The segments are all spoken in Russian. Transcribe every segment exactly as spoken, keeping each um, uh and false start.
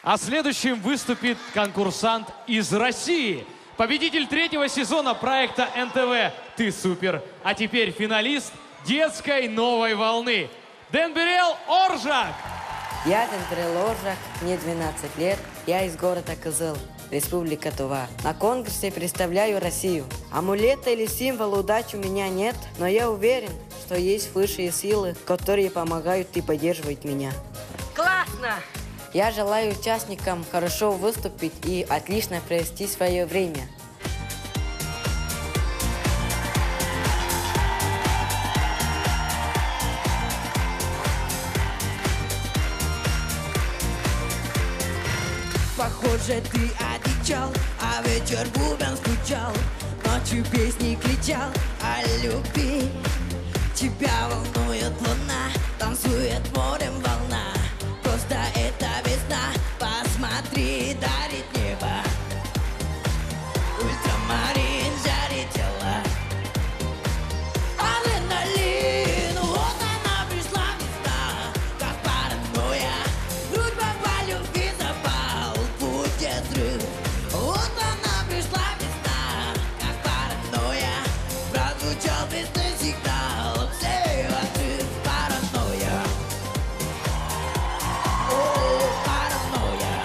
А следующим выступит конкурсант из России. Победитель третьего сезона проекта эн тэ вэ «Ты супер». А теперь финалист детской новой волны. Денберел Оржак. Я Денберел Оржак, мне двенадцать лет. Я из города Кызыл, Республика Тува. На конкурсе представляю Россию. Амулета или символа удачи у меня нет, но я уверен, что есть высшие силы, которые помогают и поддерживают меня. Классно! Я желаю участникам хорошо выступить и отлично провести свое время. Похоже, ты одичал, а вечер бубен стучал, ночью песни кричал о любви. Тебя волнует луна, танцует морем волна. Просто это весна, посмотри, дарит небо. Ультрамарин жарит тела. Адреналин, вот она пришла весна, как паранойя. Судьба по любви запал, путь взрыв. Вот она пришла весна, как паранойя. Прозвучал весны сигнал, все отрыв, паранойя. О, паранойя.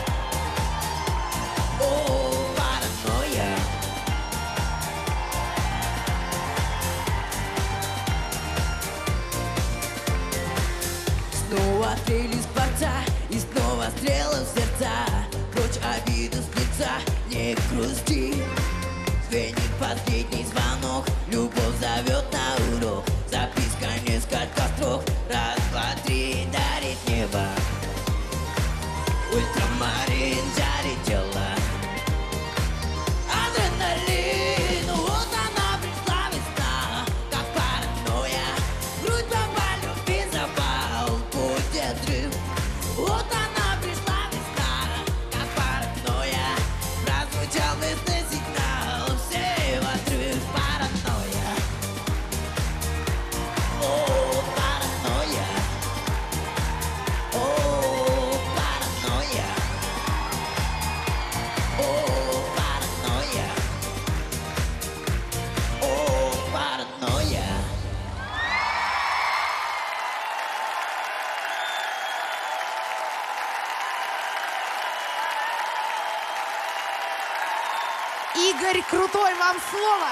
О, паранойя. Снова трели с борта, и снова стрелы в сердца. Прочь обиду с лица, не грусти. Звенит последний звонок, любовь зовет на урок. Записка несколько строк, раз, два, три, дарит небо. Ультрамарин жарит тела. Адреналин, вот она пришла весна, как паранойя. Грудь по любви запал, путь взрыв. Вот она пришла весна, как паранойя. Прозвучал весны сигнал, все в отрыв, паранойя. О, паранойя. О, паранойя. О, паранойя. О, паранойя. Игорь Крутой, вам слово!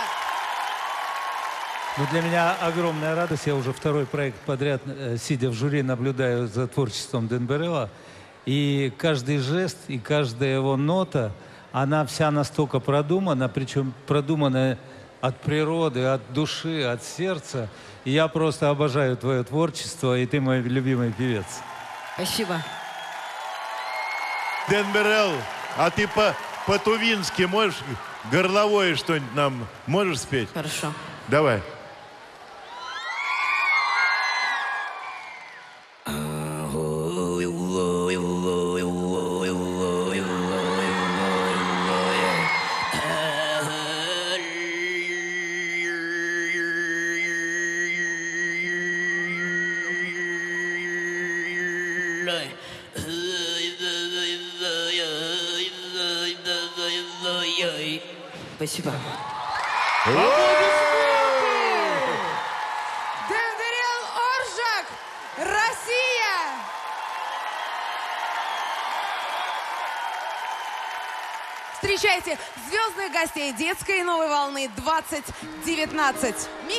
Ну, для меня огромная радость. Я уже второй проект подряд, э, сидя в жюри, наблюдаю за творчеством Денберела. И каждый жест, и каждая его нота, она вся настолько продумана, причем продумана от природы, от души, от сердца. И я просто обожаю твое творчество, и ты мой любимый певец. Спасибо. Денберел, а ты по- по-тувински можешь горловое что-нибудь нам можешь спеть? Хорошо. Давай. Спасибо. Денберел Оржак, Россия! Встречайте звездных гостей детской новой волны двадцать девятнадцать.